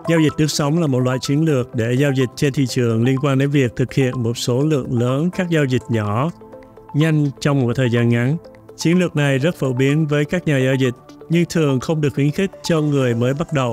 Giao dịch lướt sóng là một loại chiến lược để giao dịch trên thị trường liên quan đến việc thực hiện một số lượng lớn các giao dịch nhỏ, nhanh trong một thời gian ngắn. Chiến lược này rất phổ biến với các nhà giao dịch, nhưng thường không được khuyến khích cho người mới bắt đầu.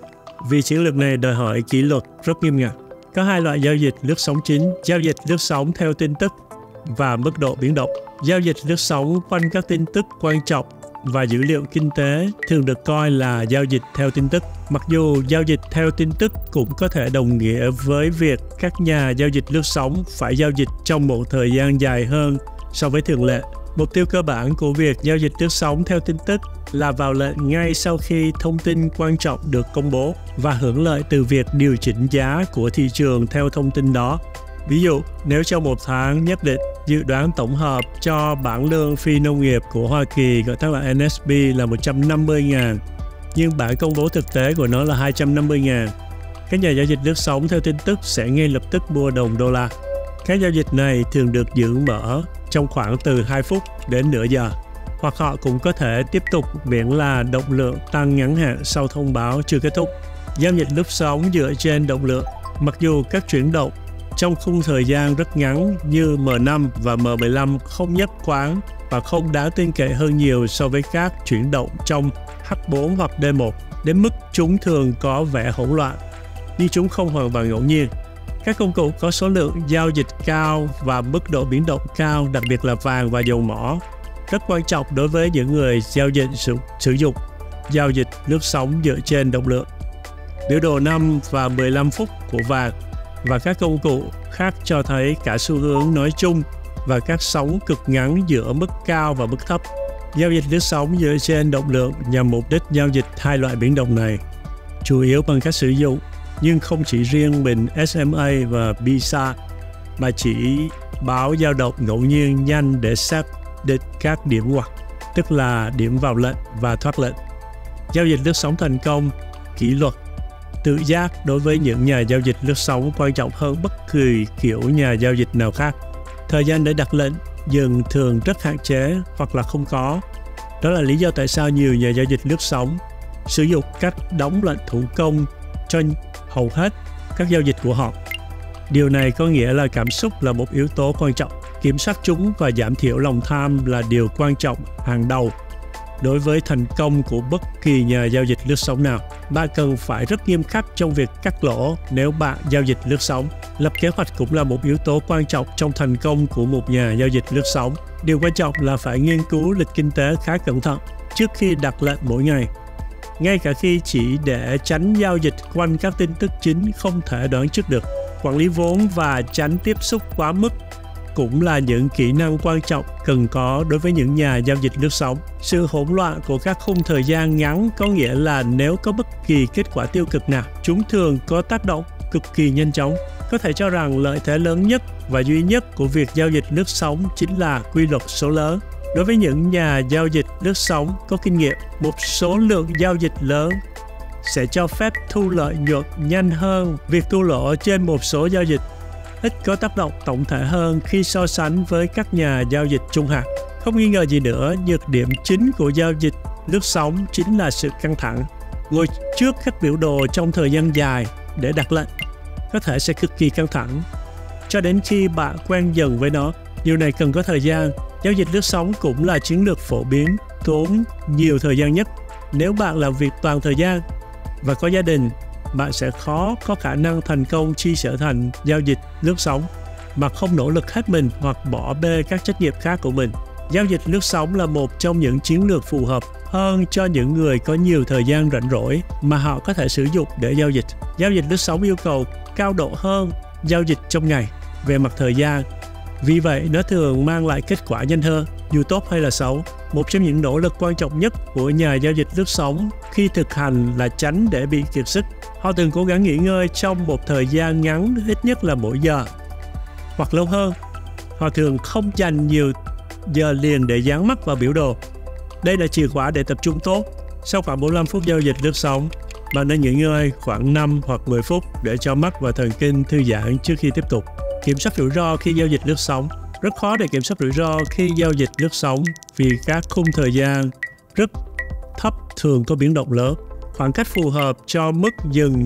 Vì chiến lược này đòi hỏi kỷ luật rất nghiêm ngặt. Có hai loại giao dịch lướt sóng chính: giao dịch lướt sóng theo tin tức và mức độ biến động. Giao dịch lướt sóng quanh các tin tức quan trọng và dữ liệu kinh tế thường được coi là giao dịch theo tin tức. Mặc dù giao dịch theo tin tức cũng có thể đồng nghĩa với việc các nhà giao dịch lướt sóng phải giao dịch trong một thời gian dài hơn so với thường lệ. Mục tiêu cơ bản của việc giao dịch lướt sóng theo tin tức là vào lệnh ngay sau khi thông tin quan trọng được công bố và hưởng lợi từ việc điều chỉnh giá của thị trường theo thông tin đó. Ví dụ, nếu trong một tháng nhất định, dự đoán tổng hợp cho bảng lương phi nông nghiệp của Hoa Kỳ gọi tắt là NSP là 150.000, nhưng bảng công bố thực tế của nó là 250.000, các nhà giao dịch lướt sóng theo tin tức sẽ ngay lập tức mua đồng đô la. Các giao dịch này thường được giữ mở trong khoảng từ 2 phút đến nửa giờ, hoặc họ cũng có thể tiếp tục miễn là động lượng tăng ngắn hạn sau thông báo chưa kết thúc. Giao dịch lướt sóng dựa trên động lượng. Mặc dù các chuyển động trong khung thời gian rất ngắn như M5 và M15 không nhất quán và không đáng tin cậy hơn nhiều so với các chuyển động trong H4 hoặc D1, đến mức chúng thường có vẻ hỗn loạn, nhưng chúng không hoàn toàn ngẫu nhiên. Các công cụ có số lượng giao dịch cao và mức độ biến động cao, đặc biệt là vàng và dầu mỏ, rất quan trọng đối với những người giao dịch sử dụng giao dịch lướt sóng dựa trên động lượng. Biểu đồ 5 và 15 phút của vàng và các công cụ khác cho thấy cả xu hướng nói chung và các sóng cực ngắn giữa mức cao và mức thấp. Giao dịch lướt sóng dựa trên động lượng nhằm mục đích giao dịch hai loại biến động này, chủ yếu bằng cách sử dụng, nhưng không chỉ riêng mình SMA và BISA, mà chỉ báo dao động ngẫu nhiên nhanh để xác định các điểm ngoặt, tức là điểm vào lệnh và thoát lệnh. Giao dịch lướt sóng thành công, kỷ luật, tự giác đối với những nhà giao dịch lướt sóng quan trọng hơn bất kỳ kiểu nhà giao dịch nào khác. Thời gian để đặt lệnh dừng thường rất hạn chế hoặc là không có. Đó là lý do tại sao nhiều nhà giao dịch lướt sóng sử dụng cách đóng lệnh thủ công cho hầu hết các giao dịch của họ. Điều này có nghĩa là cảm xúc là một yếu tố quan trọng. Kiểm soát chúng và giảm thiểu lòng tham là điều quan trọng hàng đầu đối với thành công của bất kỳ nhà giao dịch lướt sóng nào. Bạn cần phải rất nghiêm khắc trong việc cắt lỗ nếu bạn giao dịch lướt sóng. Lập kế hoạch cũng là một yếu tố quan trọng trong thành công của một nhà giao dịch lướt sóng. Điều quan trọng là phải nghiên cứu lịch kinh tế khá cẩn thận trước khi đặt lệnh mỗi ngày. Ngay cả khi chỉ để tránh giao dịch quanh các tin tức chính không thể đoán trước được. Quản lý vốn và tránh tiếp xúc quá mức cũng là những kỹ năng quan trọng cần có đối với những nhà giao dịch lướt sóng. Sự hỗn loạn của các khung thời gian ngắn có nghĩa là nếu có bất kỳ kết quả tiêu cực nào, chúng thường có tác động cực kỳ nhanh chóng. Có thể cho rằng lợi thế lớn nhất và duy nhất của việc giao dịch lướt sóng chính là quy luật số lớn. Đối với những nhà giao dịch lướt sóng có kinh nghiệm, một số lượng giao dịch lớn sẽ cho phép thu lợi nhuận nhanh hơn việc thua lỗ trên một số giao dịch, ít có tác động tổng thể hơn khi so sánh với các nhà giao dịch trung hạn. Không nghi ngờ gì nữa, nhược điểm chính của giao dịch lướt sóng chính là sự căng thẳng. Ngồi trước các biểu đồ trong thời gian dài để đặt lệnh có thể sẽ cực kỳ căng thẳng cho đến khi bạn quen dần với nó. Điều này cần có thời gian. Giao dịch lướt sóng cũng là chiến lược phổ biến, tốn nhiều thời gian nhất. Nếu bạn làm việc toàn thời gian và có gia đình, bạn sẽ khó có khả năng thành công khi trở thành giao dịch lướt sóng mà không nỗ lực hết mình hoặc bỏ bê các trách nhiệm khác của mình. Giao dịch lướt sóng là một trong những chiến lược phù hợp hơn cho những người có nhiều thời gian rảnh rỗi mà họ có thể sử dụng để giao dịch. Giao dịch lướt sóng yêu cầu cao độ hơn giao dịch trong ngày về mặt thời gian. Vì vậy, nó thường mang lại kết quả nhanh hơn, dù tốt hay là xấu. Một trong những nỗ lực quan trọng nhất của nhà giao dịch lướt sóng khi thực hành là tránh để bị kiệt sức. Họ thường cố gắng nghỉ ngơi trong một thời gian ngắn, ít nhất là mỗi giờ, hoặc lâu hơn. Họ thường không dành nhiều giờ liền để dán mắt vào biểu đồ. Đây là chìa khóa để tập trung tốt. Sau khoảng 45 phút giao dịch lướt sóng, bạn nên nghỉ ngơi khoảng 5 hoặc 10 phút để cho mắt và thần kinh thư giãn trước khi tiếp tục. Kiểm soát rủi ro khi giao dịch lướt sóng. Rất khó để kiểm soát rủi ro khi giao dịch lướt sóng vì các khung thời gian rất thấp thường có biến động lớn. Khoảng cách phù hợp cho mức dừng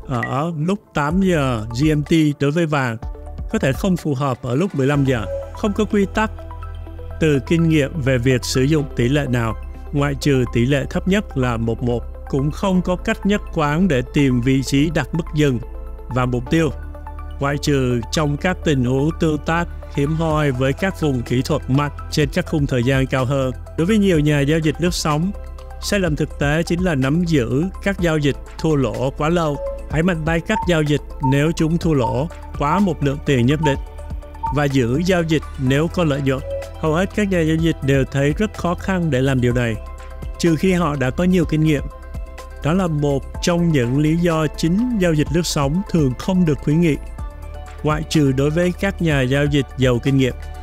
ở lúc 8 giờ GMT đối với vàng có thể không phù hợp ở lúc 15 giờ. Không có quy tắc từ kinh nghiệm về việc sử dụng tỷ lệ nào, ngoại trừ tỷ lệ thấp nhất là 1:1. Cũng không có cách nhất quán để tìm vị trí đặt mức dừng và mục tiêu, ngoại trừ trong các tình huống tương tác hiếm hoi với các vùng kỹ thuật mạnh trên các khung thời gian cao hơn. Đối với nhiều nhà giao dịch lướt sóng, sai lầm thực tế chính là nắm giữ các giao dịch thua lỗ quá lâu. Hãy mạnh tay cắt giao dịch nếu chúng thua lỗ quá một lượng tiền nhất định và giữ giao dịch nếu có lợi nhuận. Hầu hết các nhà giao dịch đều thấy rất khó khăn để làm điều này, trừ khi họ đã có nhiều kinh nghiệm. Đó là một trong những lý do chính giao dịch lướt sóng thường không được khuyến nghị, ngoại trừ đối với các nhà giao dịch giàu kinh nghiệm.